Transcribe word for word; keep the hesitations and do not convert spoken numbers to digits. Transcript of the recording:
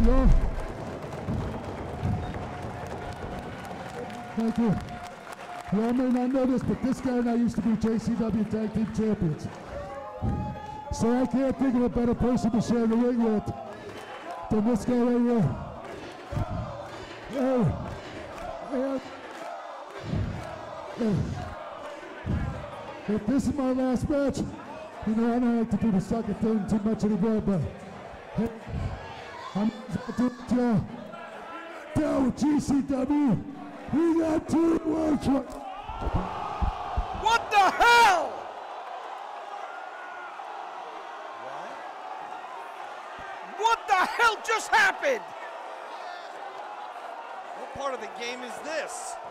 Yeah. Thank you. Y'all may not know this, but this guy and I used to be J C W Tag Team Champions. So I can't think of a better person to share the ring with than this guy right here. Hey, hey, hey. If this is my last match, you know I don't like to do the sucker thing too much anymore, but hey, I'm gonna do it, y'all. Down with G C W, we got two words. What the hell? What the hell just happened? What part of the game is this?